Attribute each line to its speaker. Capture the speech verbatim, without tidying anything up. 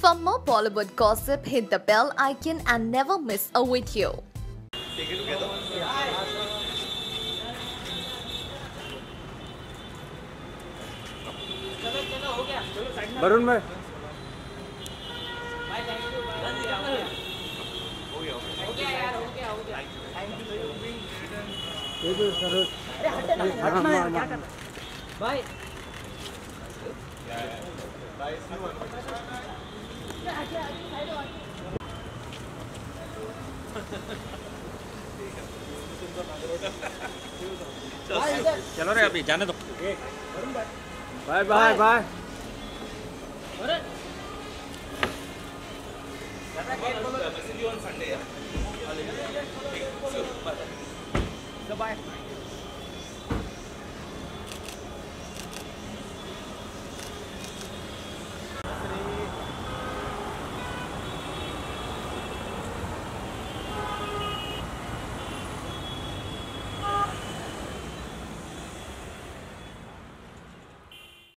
Speaker 1: For more Bollywood gossip, hit the bell icon and never miss a video.
Speaker 2: Varun भाई
Speaker 3: भाई
Speaker 4: चलो रे अभी जाने दो।
Speaker 2: Bye bye bye.